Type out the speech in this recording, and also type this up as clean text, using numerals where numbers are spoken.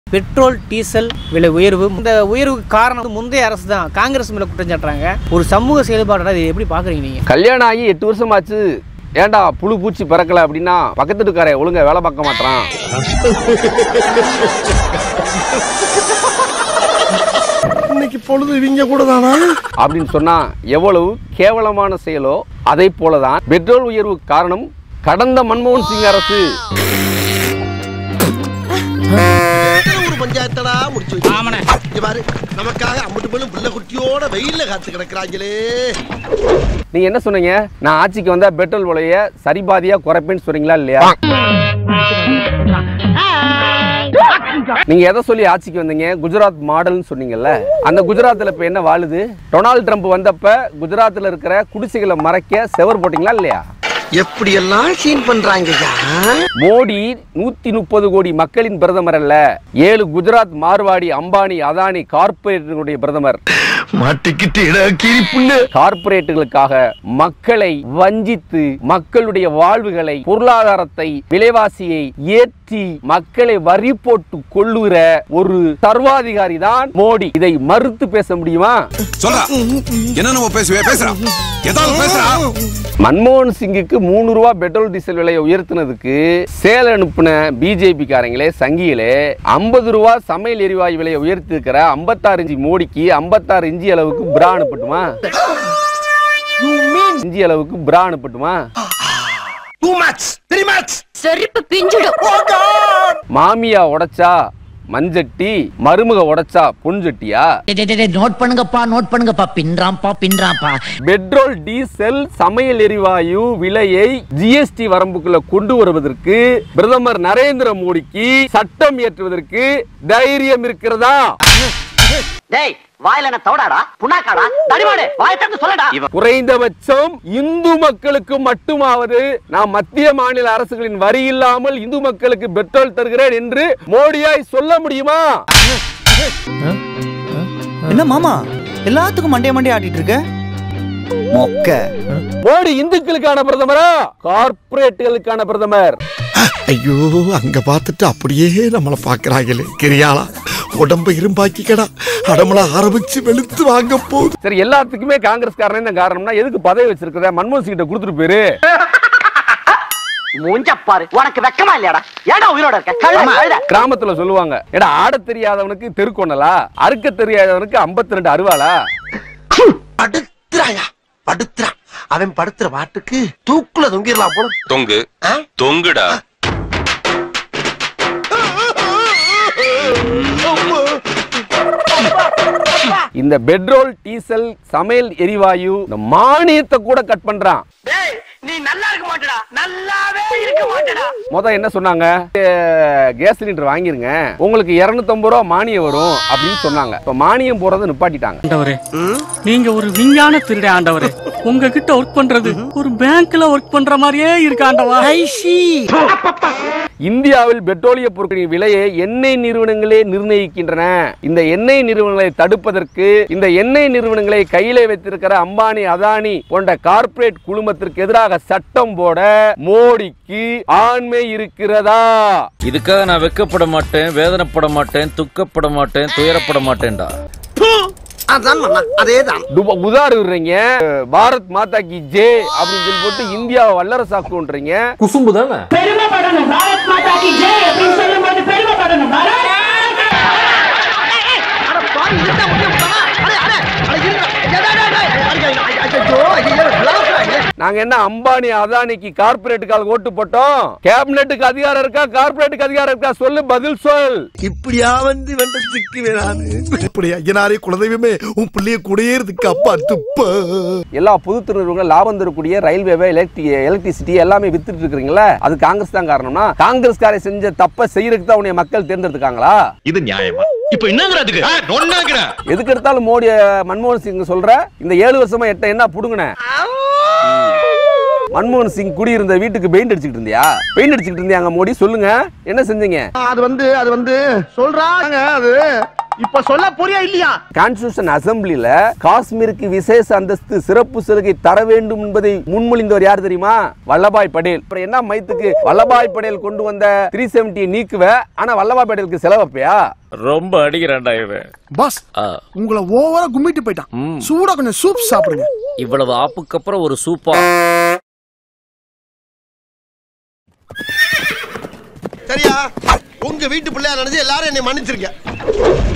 Petrol diesel விலை உயர்வு, இந்த உயர்வுக்கு காரணம் முந்தைய அரசு தான். காங்கிரஸ் மேல குற்றம் சாட்டுறாங்க. ஒரு சமூக செயல்பாடு இதை எப்படி பாக்குறீங்க நீங்க? கல்யாணம் ஆகி 8 வருஷம் ஆச்சு, ஏண்டா புழு பூச்சி பறக்கல அப்படின்னா பக்கத்து இருக்காரே ஒழுங்கா வேலை பார்க்க மாட்டான். இன்னைக்கு பொழுது இவங்க கூட தானா அப்படின்னு சொன்னா எவ்வளவு கேவலமான செயலோ அதை போலதான் பெட்ரோல் உயர்வு காரணம் கடந்த மன்மோகன் சிங் அரசு. பஞ்சாயத்தடா முடிச்சு வச்சு பாரு, நமக்காக அம்பட்டு பெண்ணும் பிள்ளை குட்டியோட வெயில்ல காத்து கிடக்குறாங்களே. நீங்க என்ன சொன்னீங்க? நான் ஆட்சிக்கு வந்தா பெட்ரோல் விலைய சரிபாதியா குறைப்பேன்னு சொன்னீங்களா இல்லையா? நீங்க எதை சொல்லி ஆட்சிக்கு வந்தீங்க? குஜராத் மாடல்னு சொன்னீங்கல்ல. அந்த குஜராத்ல இப்ப என்ன வாழுது? டொனால்டு ட்ரம்ப் வந்தப்ப குஜராத்ல இருக்கிற குடிசைகளை மறைக்க செவர் போட்டீங்களா இல்லையா? எப்படி எல்லாம் சீன் பண்றாங்க. மோடி 130 கோடி மக்களின் பிரதமர் அல்ல, 7 குஜராத் மார்வாடி அம்பானி அதானி கார்பரேட்டுகளுடைய பிரதமர். கார்பரேட்டுகளுக்காக மக்களை வஞ்சித்து மக்களுடைய வாழ்வுகளை, பொருளாதாரத்தை, விலைவாசியை ஏற்றி மக்களை வரி போட்டு கொள்ளுகிற ஒரு சர்வாதிகாரி தான் மோடி. இதை மறுத்து பேச முடியுமா? மன்மோகன் சிங்குக்கு 3 ரூபா பெட்ரோல் டீசல் விலையை உயர்த்தினதுக்கு சேல அனுப்பின பிஜேபி காரங்களே, சங்கிகளே, 50 ரூபா சமையல் எரிவாயு விலையை உயர்த்தி இருக்கிற 56 இன்ச்சி மோடிக்கு 56 இன்ச்சி அளவுக்கு பிரா அனுப்பட்டுமா? இன்ச்சி அளவுக்கு பிரா அனுப்பட்டுமா? மாமியா உடைச்சா மஞ்சட்டி, மருமக உடைச்சா பொன்சட்டியா? நோட் பண்ணுங்கப்பா பின்றாம்பா. பெட்ரோல் டீசல் சமையல் எரிவாயு விலையை ஜிஎஸ்டி வரம்புக்குள்ள கொண்டு வருவதற்கு பிரதமர் நரேந்திர மோடிக்கு சட்டம் இயற்றுவதற்கு தைரியம் இருக்கிறதா? குறைந்தபட்சம் இந்து மக்களுக்கு மட்டுமாவது நான் மத்திய மாநில அரசுகளின் வரி இல்லாமல் இந்து மக்களுக்கு பெட்ரோல் தருகிறேன் என்று மோடியாய் சொல்ல முடியுமா? என்ன மாமா எல்லாத்துக்கும் மண்டே ஆட்டிட்டு இருக்க? மோடி இந்துக்களுக்கான பிரதமரா, கார்பரேட்டுகளுக்கான பிரதமர்? ஐயோ, அங்க பார்த்துட்டு அப்படியே நம்மளை பாக்குறாங்களே. கிரியாளா உடம்ப இரும்பாக்கிக்கடா, அடமள ஆரம்பிச்சு வெளுத்து வாங்க போகுது. சரி, எல்லாத்துக்குமே காங்கிரஸ் காரணம் காரணம்னா எதுக்கு பதவி வச்சிருக்கிறத மன்மோகன் சிங் கிட்ட கொடுத்துட்டு போயிரு. மூஞ்சப்பாரு, உனக்கு வெக்கமா இல்லையாடா? ஏடா உயிரோட இருக்க? கிராமத்துல சொல்லுவாங்க, ஏடா ஆட தெரியாதவனுக்கு தெருக்கொண்ணலா, அறுக்க தெரியாதவனுக்கு 52 அருவாளா? படுத்துறாயா படுத்துறா. அவன் படுத்துற பாட்டுக்கு தூக்குல தொங்கிடலாம் போல. தொங்கு தொங்குடா. இந்த பெட்ரோல் டீசல் சமையல் எரிவாயு இந்த மானியத்தை கூட கட் பண்றான். நீ நல்லா இருக்க மாட்டடா, நல்லாவே இருக்க மாட்டடா. மொத என்ன சொன்னாங்க? கேஸ் சிலிண்டர் வாங்கிருங்க, உங்களுக்கு 250 ரூபா மானியம் வரும் அப்படின்னு சொன்னாங்க. இப்ப மானியம் போறதை நிப்பாட்டிட்டாங்க. ஆண்டவரே, நீங்க ஒரு விஞ்ஞான திருடே ஆண்டவரே. உங்ககிட்ட ஒர்க் பண்றது ஒரு பேங்க்ல ஒர்க் பண்ற மாதிரியே இருக்கு ஆண்டவா. இந்தியாவில் பெட்ரோலிய பொருட்களின் விலையை எண்ணெய் நிறுவனங்களே நிர்ணயிக்கின்றன. இந்த எண்ணெய் நிறுவனங்களை தடுப்பதற்கு, இந்த எண்ணெய் நிறுவனங்களை கையிலே வைத்திருக்கிற அம்பானி அதானி போன்ற கார்ப்பரேட் குழுமத்திற்கு எதிராக சட்டம் போட மோடிக்கு ஆண்மை இருக்கிறதா? இதுக்காக நான் வெக்கப்பட மாட்டேன், வேதனைப்பட மாட்டேன், துக்கப்பட மாட்டேன், துயரப்பட மாட்டேன்டா. உதாரணீங்க பாரத் மாதா கி ஜெய் அப்படின்னு சொல்லி போட்டு இந்தியாவை வல்லரசாக்குன்றீங்க. குசும்பு தானே. பெருமைப்படணும், பாரத் மாதா கி ஜெய் அப்படின்னு சொல்லும்போது பெருமைப்படணும். நாங்க என்ன அம்பானி அதானிக்கு கார்பரேட்டுக்கு ஓட்டு போட்டோம்? கேபினெட்டுக்கு அதிகாரம் இருக்கா, கார்பரேட்டுக்கு அதிகாரம் இருக்கா? சொல்லு, பதில் சொல். இப்படியா வந்து வெண்டத்துக்கு வேணானு இப்படி ஐயனாரே குலதெய்வமே உன் பிள்ளைய குடியேறதுக்கு அப்பா துப்ப. எல்லா பொது நிறுவனங்களும் லாபம் தரக்கூடிய ரயில்வே, எலக்ட்ரிசிட்டி எல்லாமே வித்துட்டு இருக்கீங்களா? அது காங்கிரஸ் தான் காரணம்னா காங்கிரஸ்காரை செஞ்ச தப்ப செய்யறதுக்கு தான் உன்னை மக்கள் தேர்ந்தெடுத்துக்காங்களா? இது நியாயமா? இப்ப என்னங்கிறதுக்கு எதுக்கு எடுத்தாலும் மோடி மன்மோகன் சிங் சொல்ற இந்த 7 வருஷமா என்ன புடுங்கின? மன்மோகன் சிங் குடியிருந்த வீட்டுக்கு பெயிண்ட் அடிச்சுட்டு இருந்தியா? பெயிண்ட் அடிச்சுட்டு இருந்தியாங்க மோடி? சொல்லுங்க, என்ன செஞ்சீங்க? அது வந்து சொல்றாங்க, அது இப்ப சொல்ல புரியா இல்லையா? கான்ஸ்டிடியூஷன் அசெம்பிளில காஷ்மீருக்கு விசேஷ அந்தஸ்து சிறப்பு சலுகை தர வேண்டும் என்பதை முன்மொழிந்தவர் யார் தெரியுமா? வல்லபாய் படேல். அப்புறம் என்ன மைத்துக்கு வல்லபாய் படேல் கொண்டு வந்த 370 நீக்குவ, ஆனா வல்லபாய் படேலுக்கு செலவப்பையா? ரொம்ப அடிக்கிறான்டா இவன். பாஸ் உங்களை ஓவரா கும்மிட்டு போயிட்டான். சூடா கொஞ்சம் சூப் சாப்பிடுங்க. இவ்வளவு ஆப்புக்கு அப்புறம் ஒரு சூப்பா. சரியா? உங்க வீட்டு பிள்ளையா நினைச்சு எல்லாரும் என்னை மன்னிச்சிருக்க.